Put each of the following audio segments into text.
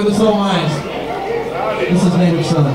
the Solemines. This is Native Son.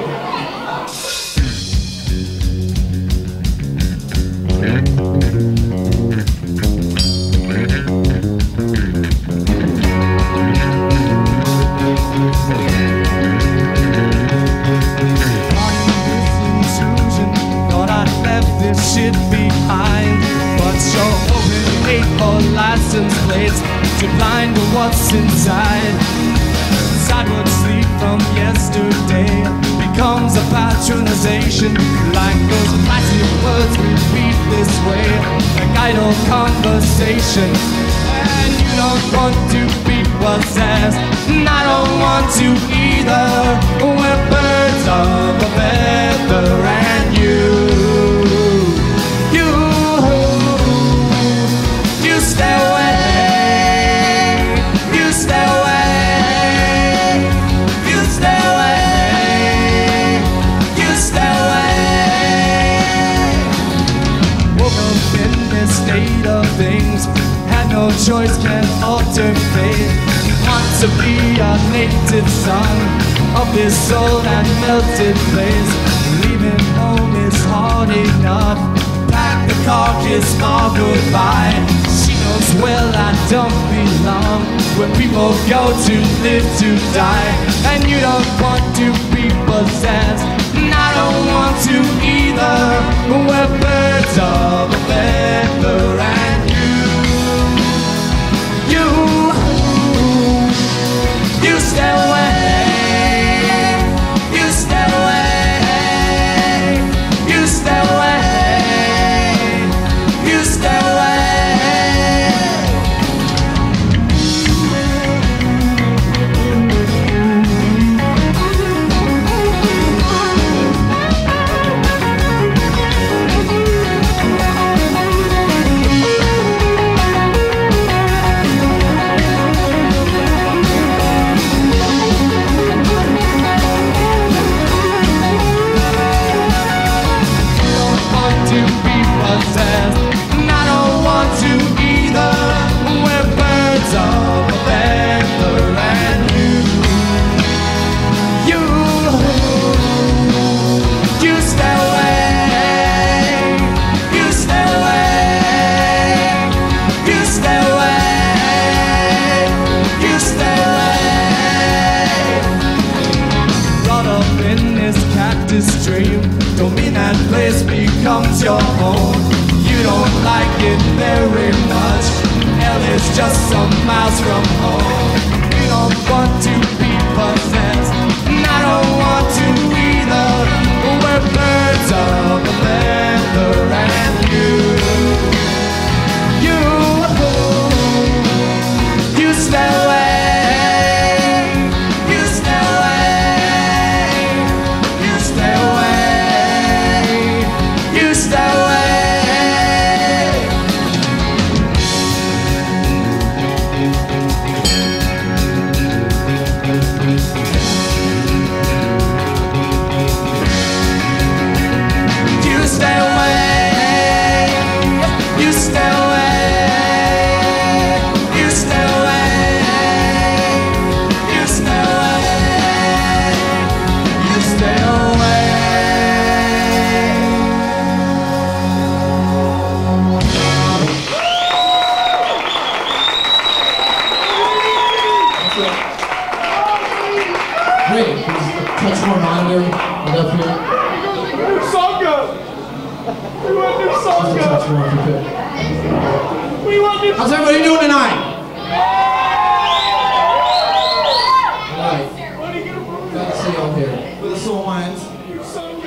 Shit behind, but your open hate for license plates to blind to what's inside. Sideward sleep from yesterday becomes a patronization, like those passive words repeat this way, like idle conversation. And you don't want to be possessed, and I don't want to either. We're birds of a feather, and you stay away, you stay away, you stay away, you stay away. Woke up in this state of things, had no choice, can't alter fate. Want to be a native son of this old and melted place. Leaving home is hard enough, pack the car, kiss my goodbye. Well, I don't belong where people go to live to die. And you don't want to be possessed, and I don't want to either. We're birds of a feather, and you stay away, you stay away, you stay away, you stay away. Don't mean that place becomes your home. You don't like it very much. Hell is just some miles from home. You don't want to be possessed, and I don't want to either. We're birds of a feather, and you stay away. Great, touch more monitor right up here. New song go! We want new song go! Touch more if you could. We want new. How's everybody doing tonight? Alright. Glad to see y'all here. With the Solemines.